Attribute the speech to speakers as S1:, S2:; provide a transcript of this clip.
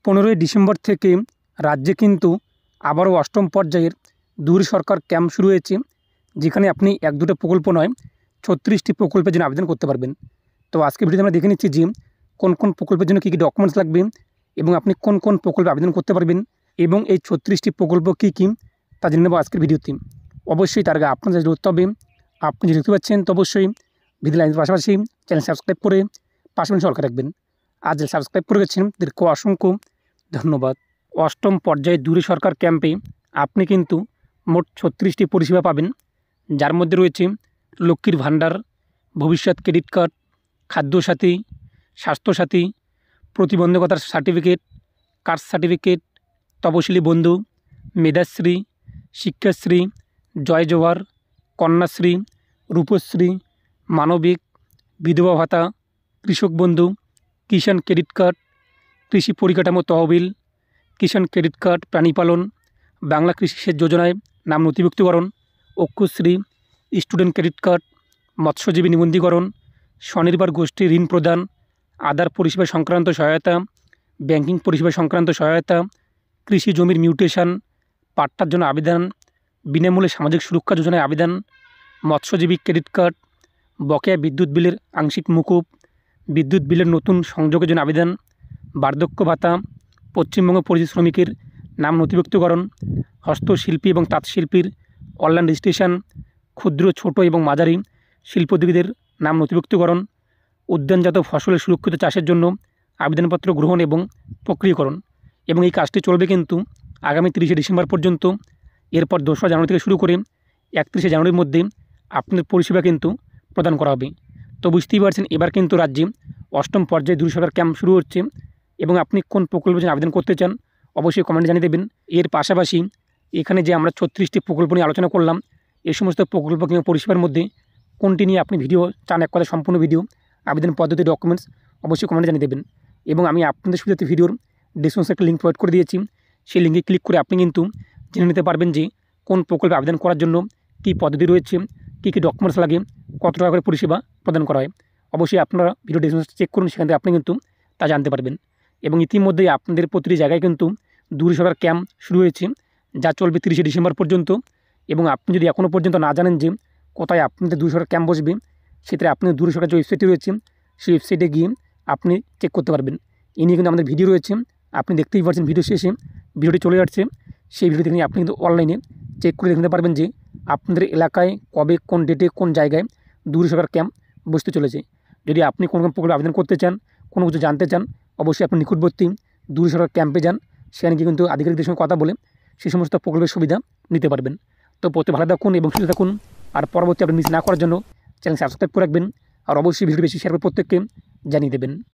S1: 15ই December থেকে রাজ্যে কিন্তু আবারও অষ্টম পর্যায়ের দুয়ারে সরকার ক্যাম্প শুরু হয়েছে, যেখানে আপনি এক দুটো প্রকল্প নয় 36টি প্রকল্পের জন্য আবেদন করতে পারবেন। তো আজকে ভিডিওতে আমরা দেখে নিচ্ছি যে কোন কোন প্রকল্পের জন্য কী কী ডকুমেন্টস লাগবে এবং আপনি কোন কোন প্রকল্পে আবেদন করতে পারবেন এবং এই 36টি প্রকল্প কী কী তা জেনে নেব আজকের ভিডিওতে। অবশ্যই তার আগে আপনার যদি করতে হবে, আপনি যদি দেখতে পাচ্ছেন তো অবশ্যই ভিডিও লাইনের পাশাপাশি চ্যানেল সাবস্ক্রাইব করে পাশাপাশি সরকার রাখবেন। আর যে সাবস্ক্রাইব করে গেছেন তাদেরকে অসংখ্য ধন্যবাদ। অষ্টম পর্যায়ে দুয়ারে সরকার ক্যাম্পে আপনি কিন্তু মোট 36টি পরিষেবা পাবেন, যার মধ্যে রয়েছে লক্ষ্মীর ভাণ্ডার, ভবিষ্যৎ ক্রেডিট কার্ড, খাদ্যসাথী, স্বাস্থ্যসাথী, প্রতিবন্ধকতার সার্টিফিকেট, কাস্ট সার্টিফিকেট, তপশিলি বন্ধু, মেধাশ্রী, শিক্ষাশ্রী, জয় জোহার, কন্যাশ্রী, রূপশ্রী, মানবিক, বিধবা ভাতা, কৃষক বন্ধু, কিষাণ ক্রেডিট কার্ড, কৃষি পরিকাঠামো তহবিল, কিষাণ ক্রেডিট কার্ড, প্রাণীপালন, বাংলা কৃষি সেচ যোজনায় নাম নথিভুক্তিকরণ, অক্ষশ্রী, স্টুডেন্ট ক্রেডিট কার্ড, মৎস্যজীবী নিবন্ধীকরণ, স্বনির্ভর গোষ্ঠী ঋণ প্রদান, আধার পরিষেবা সংক্রান্ত সহায়তা, ব্যাংকিং পরিষেবা সংক্রান্ত সহায়তা, কৃষি জমির মিউটেশন, পাট্টার জন্য আবেদন, বিনামূল্যে সামাজিক সুরক্ষা যোজনায় আবেদন, মৎস্যজীবী ক্রেডিট কার্ড, বকেয়া বিদ্যুৎ বিলের আংশিক মুকুব, বিদ্যুৎ বিলের নতুন সংযোগের জন্য আবেদন, বার্ধক্য ভাতা, পশ্চিমবঙ্গ পরিযায়ী শ্রমিকের নাম নথিভুক্তিকরণ, হস্তশিল্পী এবং তাঁতশিল্পীর অনলাইন রেজিস্ট্রেশন, ক্ষুদ্র ছোট এবং মাঝারি শিল্পোদ্যোগীদের নাম নথিভুক্তিকরণ, উদ্যানজাত ফসলের সুরক্ষিত চাষের জন্য আবেদনপত্র গ্রহণ এবং প্রক্রিয়াকরণ। এবং এই কাজটি চলবে কিন্তু আগামী 30শে ডিসেম্বর পর্যন্ত। এরপর 2রা জানুয়ারি থেকে শুরু করে 31শে জানুয়ারির মধ্যে আপনাদের পরিষেবা কিন্তু প্রদান করা হবে। তো বুঝতেই পারছেন এবার কিন্তু রাজ্যে অষ্টম পর্যায়ে দুয়ারে সরকার ক্যাম্প শুরু হচ্ছে এবং আপনি কোন প্রকল্পের জন্য আবেদন করতে চান অবশ্যই কমেন্টে জানিয়ে দেবেন। এর পাশাপাশি এখানে যে আমরা 36টি প্রকল্প নিয়ে আলোচনা করলাম, এই সমস্ত প্রকল্প কিংবা পরিষেবার মধ্যে কোনটি নিয়ে আপনি ভিডিও চান, এক কথা সম্পূর্ণ ভিডিও, আবেদন পদ্ধতি, ডকুমেন্টস অবশ্যই কমেন্টে জানিয়ে দেবেন। এবং আমি আপনাদের সুবিধার্থে ভিডিওর ডিসক্রিপশনে একটা লিঙ্ক প্রোভাইড করে দিয়েছি, সেই লিঙ্কে ক্লিক করে আপনি কিন্তু জেনে নিতে পারবেন যে কোন প্রকল্পে আবেদন করার জন্য কী পদ্ধতি রয়েছে, কী কী ডকুমেন্টস লাগে, কত টাকা করে পরিষেবা প্রদান করা হয়। অবশ্যই আপনারা ভিডিও ডিসক্রিপশন চেক করুন, সেখান থেকে আপনি কিন্তু তা জানতে পারবেন। এবং ইতিমধ্যেই আপনাদের প্রতিটি জায়গায় কিন্তু দুয়ারে সরকার ক্যাম্প শুরু হয়েছে, যা চলবে 30শে ডিসেম্বর পর্যন্ত। এবং আপনি যদি এখনও পর্যন্ত না জানেন যে কোথায় আপনাদের দুয়ারে সরকার ক্যাম্প বসবে, সেক্ষেত্রে আপনি দুয়ারে সরকার যে ওয়েবসাইটটি রয়েছে সেই ওয়েবসাইটে গিয়ে আপনি চেক করতে পারবেন। এই নিয়ে কিন্তু আমাদের ভিডিও রয়েছে, আপনি দেখতেই পাচ্ছেন ভিডিও শেষে ভিডিওটি চলে যাচ্ছে, সেই ভিডিও দেখে আপনি কিন্তু অনলাইনে চেক করে দেখতে পারবেন যে আপনাদের এলাকায় কবে, কোন ডেটে, কোন জায়গায় দুয়ারে সরকার ক্যাম্প বসতে চলেছে। যদি আপনি কোনো প্রকল্পে আবেদন করতে চান, কোনো কিছু জানতে চান, অবশ্যই আপনি নিকটবর্তী দুয়ারে সরকার ক্যাম্পে যান, সেখানে গিয়ে কিন্তু আধিকারিকদের সঙ্গে কথা বলে সেই সমস্ত প্রকল্পের সুবিধা নিতে পারবেন। তো প্রত্যেক ভালো থাকুন এবং সুস্থ থাকুন। আর পরবর্তী আপনি মিস না করার জন্য চ্যানেল সাবস্ক্রাইব করে রাখবেন। আর অবশ্যই ভিডিও বেশি শেয়ার করে প্রত্যেককে জানিয়ে দেবেন।